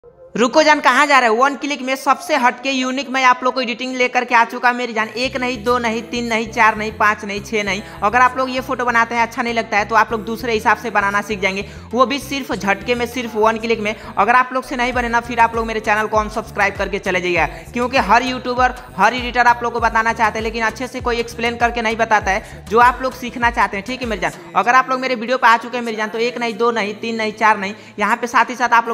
रुको जान, कहाँ जा रहे हो? वन क्लिक में सबसे हटके यूनिक मैं आप लोग को एडिटिंग लेकर के आ चुका मेरी जान। एक नहीं, दो नहीं, तीन नहीं, चार नहीं, पाँच नहीं, छः नहीं। अगर आप लोग ये फोटो बनाते हैं अच्छा नहीं लगता है तो आप लोग दूसरे हिसाब से बनाना सीख जाएंगे, वो भी सिर्फ झटके में, सिर्फ वन क्लिक में। अगर आप लोग से नहीं बने ना, फिर आप लोग मेरे चैनल को अनसब्सक्राइब करके चले जाइएगा, क्योंकि हर यूट्यूबर, हर एडिटर आप लोग को बताना चाहते हैं लेकिन अच्छे से कोई एक्सप्लेन करके नहीं बताता है जो आप लोग सीखना चाहते हैं। ठीक है मेरी जान, अगर आप लोग मेरे वीडियो पर आ चुके हैं मेरी जान तो एक नहीं, दो नहीं, तीन नहीं, चार नहीं, यहाँ पे साथ ही साथ आप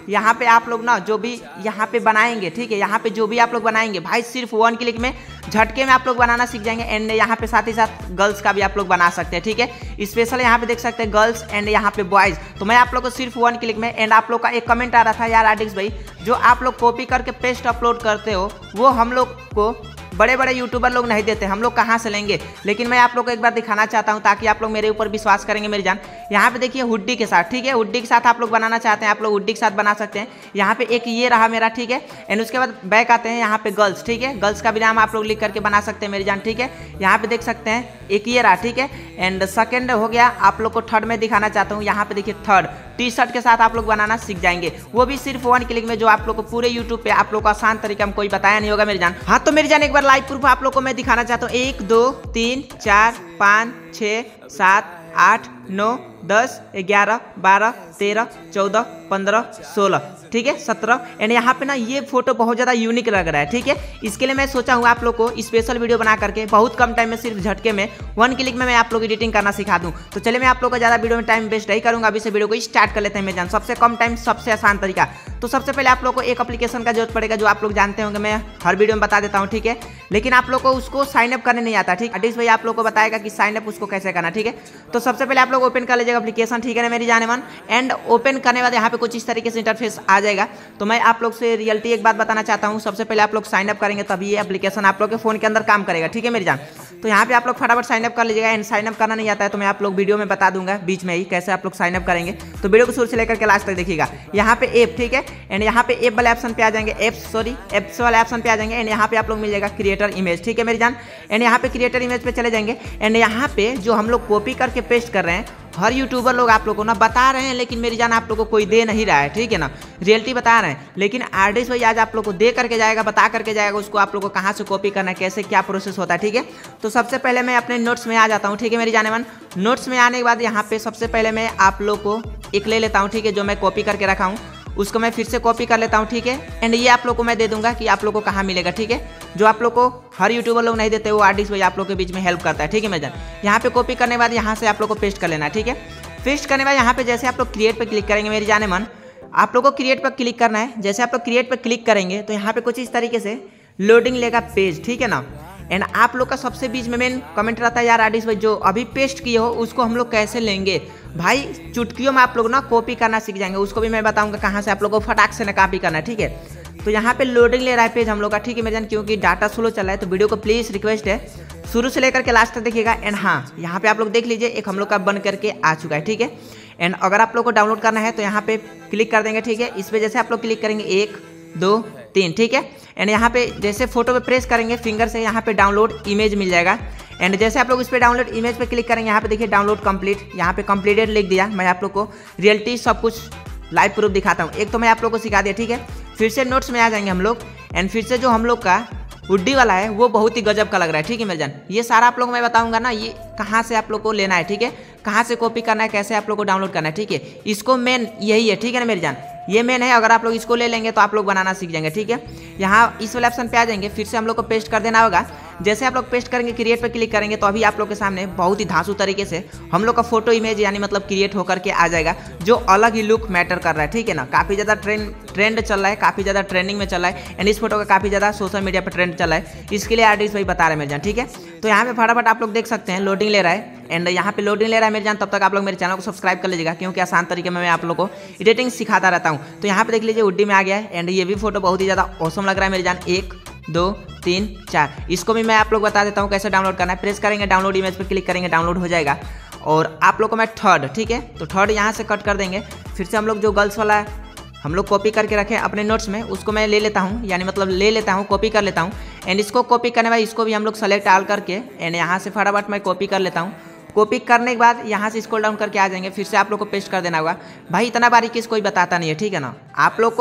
लोग ना जो भी यहाँ पे बनाएंगे, ठीक है, यहाँ पे जो भी आप लोग बनाएंगे भाई सिर्फ वन क्लिक में झटके में आप लोग बनाना सीख जाएंगे। एंड यहाँ पे साथ ही साथ गर्ल्स का भी आप लोग बना सकते हैं, ठीक है। स्पेशल यहाँ पे देख सकते हैं गर्ल्स एंड यहाँ पे बॉयज। तो मैं आप लोग को सिर्फ वन क्लिक में। एंड आप लोग का एक कमेंट आ रहा था यार आर्टिस्ट भाई, जो आप लोग कॉपी करके पेस्ट अपलोड करते हो वो हम लोग को बड़े बड़े यूट्यूबर लोग नहीं देते, हम लोग कहाँ से लेंगे? लेकिन मैं आप लोग को एक बार दिखाना चाहता हूँ ताकि आप लोग मेरे ऊपर विश्वास करेंगे मेरी जान। यहाँ पे देखिए हुड्डी के साथ, ठीक है, हुड्डी के साथ आप लोग बनाना चाहते हैं, आप लोग हुड्डी के साथ बना सकते हैं। यहाँ पे एक ये रहा मेरा, ठीक है। एंड उसके बाद बैक आते हैं यहाँ पे गर्ल्स, ठीक है, गर्ल्स का भी नाम आप लोग लिख करके बना सकते हैं मेरी जान, ठीक है। यहाँ पे देख सकते हैं एक ये रहा, ठीक है। एंड सेकेंड हो गया, आप लोग को थर्ड में दिखाना चाहता हूँ, यहाँ पे देखिए थर्ड टी शर्ट के साथ आप लोग बनाना सीख जाएंगे, वो भी सिर्फ वन क्लिक में, जो आप लोग को पूरे यूट्यूब पे आप लोग को आसान तरीका में कोई बताया नहीं होगा मेरी जान। हाँ तो मेरी जान एक बार लाइव प्रूफ आप लोग को मैं दिखाना चाहता हूँ। 1 2 3 4 5 6 7 8 9 10 11 12 13 14 15 16, ठीक है, 17। एंड यहाँ पे ना ये फोटो बहुत ज़्यादा यूनिक लग रहा है, ठीक है। इसके लिए मैं सोचा हूँ आप लोग को स्पेशल वीडियो बना करके बहुत कम टाइम में, सिर्फ झटके में वन क्लिक में मैं आप लोग एडिटिंग करना सिखा दूँ। तो चलिए मैं आप लोग को ज़्यादा वीडियो में टाइम वेस्ट नहीं करूँगा, अभी से वीडियो को स्टार्ट कर लेते हैं मेरे जान। सबसे कम टाइम, सबसे आसान तरीका। तो सबसे पहले आप लोग को एक एप्लीकेशन का जरूरत पड़ेगा जो आप लोग जानते होंगे, मैं हर वीडियो में बता देता हूँ, ठीक है। लेकिन आप लोग को उसको साइन अप करने नहीं आता, ठीक। आर्टिस्ट भाई आप लोग को बताएगा कि साइन अप उसको कैसे करना, ठीक है। तो सबसे पहले आप लोग ओपन कर लीजिएगा एप्लीकेशन, ठीक है ना मेरी जाने मन। एंड ओपन करने के बाद यहाँ पे कुछ इस तरीके से इंटरफेस आ जाएगा। तो मैं आप लोग से रियलिटी एक बात बताना चाहता हूँ, सबसे पहले आप लोग साइन अप करेंगे तभी ये एप्लीकेशन आप लोग के फोन के अंदर काम करेगा, ठीक है मेरी जान। तो यहाँ पे आप लोग फटाफट साइन अप कर लीजिएगा। एंड साइन अप करना नहीं आता है तो मैं आप लोग वीडियो में बता दूंगा बीच में ही कैसे आप लोग साइन अप करेंगे, तो वीडियो को शुरू से लेकर के लास्ट तक देखिएगा। यहाँ पे ऐप, ठीक है। एंड यहाँ पे ऐप वाले ऑप्शन पे आ जाएंगे, एप्स वाले ऑप्शन पे आ जाएंगे। एंड यहाँ पे आप लोग मिल जाएगा क्रिएटर इमेज, ठीक है मेरी जान। एंड यहाँ पे क्रिएटर इमेज पे चले जाएंगे। एंड यहाँ पे जो हम लोग कॉपी करके पेस्ट कर रहे हैं, हर यूट्यूबर लोग आप लोग को ना बता रहे हैं लेकिन मेरी जान आप लोग को कोई दे नहीं रहा है, ठीक है ना, रियलिटी बता रहे हैं। लेकिन आर्टिस्ट भाई आज आप लोग को दे करके जाएगा, बता करके जाएगा उसको आप लोग को कहाँ से कॉपी करना है, कैसे क्या प्रोसेस होता है, ठीक है। तो सबसे पहले मैं अपने नोट्स में आ जाता हूँ, ठीक है मेरी जाने मन। नोट्स में आने के बाद यहाँ पे सबसे पहले मैं आप लोग को एक ले लेता हूँ, ठीक है, जो मैं कॉपी करके रखा हूँ उसको मैं फिर से कॉपी कर लेता हूँ, ठीक है। एंड ये आप लोग को मैं दे दूंगा कि आप लोग को कहाँ मिलेगा, ठीक है। जो आप लोग को हर यूट्यूबर लोग नहीं देते वो आर्टिस्ट भाई आप लोग के बीच में हेल्प करता है, ठीक है मेरी जान। यहाँ पे कॉपी करने के बाद यहाँ से आप लोग को पेस्ट कर लेना है, ठीक है। पेस्ट करने के बाद यहाँ पे जैसे आप लोग क्रिएट पे क्लिक करेंगे मेरी जाने मन, आप लोग को क्रिएट पर क्लिक करना है। जैसे आप लोग क्रिएट पर क्लिक करेंगे तो यहाँ पे कुछ इस तरीके से लोडिंग लेगा पेज, ठीक है ना। एंड आप लोग का सबसे बीच में मेन कमेंट रहता है यार आर्टिस्ट भाई जो अभी पेस्ट किए हो उसको हम लोग कैसे लेंगे? भाई चुटकियों में आप लोग ना कॉपी करना सीख जाएंगे, उसको भी मैं बताऊंगा कहाँ से आप लोग को फटाक से ना कॉपी करना है, ठीक है। तो यहाँ पे लोडिंग ले रहा है पेज हम लोग का, ठीक है मेरे जान, क्योंकि डाटा स्लो चल रहा है। तो वीडियो को प्लीज़ रिक्वेस्ट है शुरू से लेकर के लास्ट तक देखिएगा। एंड हाँ यहाँ पे आप लोग देख लीजिए एक हम लोग का बन करके आ चुका है, ठीक है। एंड अगर आप लोग को डाउनलोड करना है तो यहाँ पे क्लिक कर देंगे, ठीक है। इस पर जैसे आप लोग क्लिक करेंगे 1 2 3, ठीक है। एंड यहाँ पे जैसे फोटो पे प्रेस करेंगे फिंगर से, यहाँ पे डाउनलोड इमेज मिल जाएगा। एंड जैसे आप लोग इस पे डाउनलोड इमेज पे क्लिक करेंगे, यहाँ पे देखिए डाउनलोड कंप्लीट, यहाँ पे कंप्लीटेड लिख दिया। मैं आप लोग को रियलिटी सब कुछ लाइव प्रूफ दिखाता हूँ। एक तो मैं आप लोग को सिखा दिया, ठीक है। फिर से नोट्स में आ जाएंगे हम लोग। एंड फिर से जो हम लोग का हुड्डी वाला है वो बहुत ही गजब का लग रहा है, ठीक है मेरे जान। ये सारा आप लोग मैं बताऊंगा ना, ये कहाँ से आप लोग को लेना है, ठीक है, कहाँ से कॉपी करना है, कैसे आप लोग को डाउनलोड करना है, ठीक है। इसको मेन यही है, ठीक है ना मेरी जान, ये मेन है। अगर आप लोग इसको ले लेंगे तो आप लोग बनाना सीख जाएंगे, ठीक है। यहाँ इस वाले ऑप्शन पे आ जाएंगे, फिर से हम लोग को पेस्ट कर देना होगा। जैसे आप लोग पेस्ट करेंगे क्रिएट पे क्लिक करेंगे तो अभी आप लोग के सामने बहुत ही धांसू तरीके से हम लोग का फोटो इमेज यानी मतलब क्रिएट होकर के आ जाएगा, जो अलग ही लुक मैटर कर रहा है, ठीक है ना। काफ़ी ज़्यादा ट्रेंड चल रहा है, काफ़ी ज़्यादा ट्रेंडिंग में चल रहा है। एंड इस फोटो का काफ़ी ज़्यादा सोशल मीडिया पर ट्रेंड चल रहा है, इसके लिए आर्टिस्ट भाई बता रहे हैं मेरे जान, ठीक है। तो यहाँ पे फटाफट आप लोग देख सकते हैं लोडिंग ले रहा है। एंड यहाँ पे लोडिंग ले रहा है मेरे जान, तब तक आप लोग मेरे चैनल को सब्सक्राइब कर लीजिएगा क्योंकि आसान तरीके में मैं आप लोग को एडिटिंग सिखाता रहता हूँ। तो यहाँ पे देख लीजिए हुड्डी में आ गया है। एंड ये भी फोटो बहुत ही ज़्यादा औसम लग रहा है मेरे जान। 1 2 3 4, इसको भी मैं आप लोग बता देता हूँ कैसे डाउनलोड करना है। प्रेस करेंगे डाउनलोड इमेज पे क्लिक करेंगे, डाउनलोड हो जाएगा। और आप लोग को मैं थर्ड, ठीक है, तो थर्ड यहाँ से कट कर देंगे। फिर से हम लोग जो गर्ल्स वाला हम लोग कॉपी करके रखें अपने नोट्स में उसको मैं ले लेता हूँ, यानी मतलब ले लेता हूँ, कॉपी कर लेता हूँ। एंड इसको कॉपी करने बाद इसको भी हम लोग सेलेक्ट आल करके एंड यहाँ से फटाफट मैं कॉपी कर लेता हूँ। कॉपी करने के बाद यहाँ से स्क्रॉल डाउन करके आ जाएंगे, फिर से आप लोग को पेस्ट कर देना होगा। भाई इतना बारीकी से कोई बताता नहीं है, ठीक है ना। आप लोग को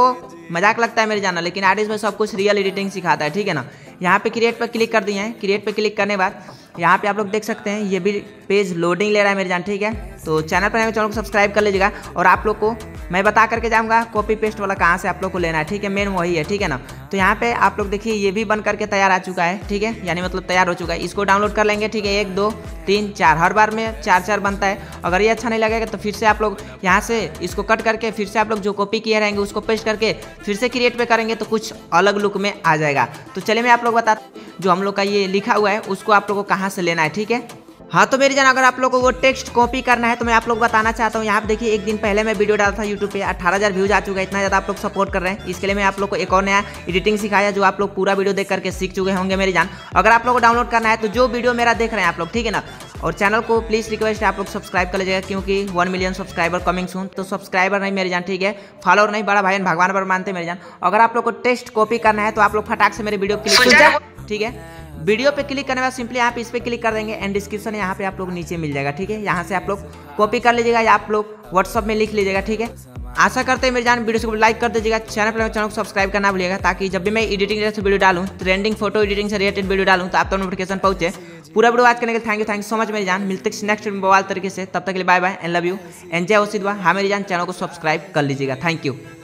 मजाक लगता है मेरे जाना, लेकिन आर्टिस्ट भाई सब कुछ रियल एडिटिंग सिखाता है, ठीक है ना। यहाँ पे क्रिएट पर क्लिक कर दिए हैं। क्रिएट पे क्लिक करने के बाद यहाँ पे आप लोग देख सकते हैं ये भी पेज लोडिंग ले रहा है मेरे जान, ठीक है। तो चैनल पर चैनल को सब्सक्राइब कर लीजिएगा। और आप लोग को मैं बता करके जाऊँगा कॉपी पेस्ट वाला कहाँ से आप लोग को लेना है, ठीक है। मेन वही है, ठीक है ना। तो यहाँ पे आप लोग देखिए ये भी बन करके तैयार आ चुका है, ठीक है, यानी मतलब तैयार हो चुका है। इसको डाउनलोड कर लेंगे, ठीक है। 1 2 3 4 हर बार में 4 बनता है। अगर ये अच्छा नहीं लगेगा तो फिर से आप लोग यहाँ से इसको कट करके फिर से आप लोग जो कॉपी किए रहेंगे उसको पेस्ट करके फिर से क्रिएट पे करेंगे तो कुछ अलग लुक में आ जाएगा। तो चलिए मैं आप लोग बता जो हम लोग का ये लिखा हुआ है उसको आप लोग को कहाँ से लेना है, ठीक है। हाँ तो मेरी जान अगर आप लोग को वो टेक्स्ट कॉपी करना है तो मैं आप लोग बताना चाहता हूँ। यहाँ पे देखिए एक दिन पहले मैं वीडियो डाला था यूट्यूब पे, 18,000 व्यूज आ चुका है। इतना ज़्यादा आप लोग सपोर्ट कर रहे हैं, इसके लिए मैं आप लोग को एक और नया एडिटिंग सिखाया जो आप लोग पूरा वीडियो देख करके सीख चुके होंगे मेरी जान। अगर आप लोग को डाउनलोड करना है तो जो वीडियो मेरा देख रहे हैं आप लोग, ठीक है ना। और चैनल को प्लीज़ रिक्वेस्ट है आप लोग सब्सक्राइब कर लीजिएगा क्योंकि 1 मिलियन सब्सक्राइबर कमिंग सून। तो सब्सक्राइबर नहीं मेरी जान, ठीक है, फॉलोअर नहीं, बड़ा भाई भगवान पर मानते मेरी जान। अगर आप लोग को टेक्स्ट कॉपी करना है तो आप लोग फटाक से मेरे वीडियो क्लिक, ठीक है। वीडियो पे क्लिक करने के बाद सिंपली यहाँ पे इस पे क्लिक कर देंगे एंड डिस्क्रिप्शन यहाँ पे आप लोग नीचे मिल जाएगा, ठीक है। यहाँ से आप लोग कॉपी कर लीजिएगा या आप लोग व्हाट्सअप में लिख लीजिएगा, ठीक है। आशा करते हैं मेरी जान वीडियो को लाइक कर दीजिएगा, चैनल को सब्सक्राइब करना भूलिएगा ताकि जब भी मैं एडिटिंग से वीडियो डालूँ, ट्रेंडिंग फोटो एडिटिंग से रिलेटेड वीडियो डालूँ तो आप तक नोटिफिकेशन पहुंचे। पूरा वीडियो वाच करने के लिए थैंक यू सो मच मेरी जान। मिलते हैं नेक्स्ट मोबाइल तरीके से, तब तक के लिए bye bye and love you and जय हो सिद्धवा। हाँ मेरी जान चैनल को सब्सक्राइब कर लीजिएगा, थैंक यू।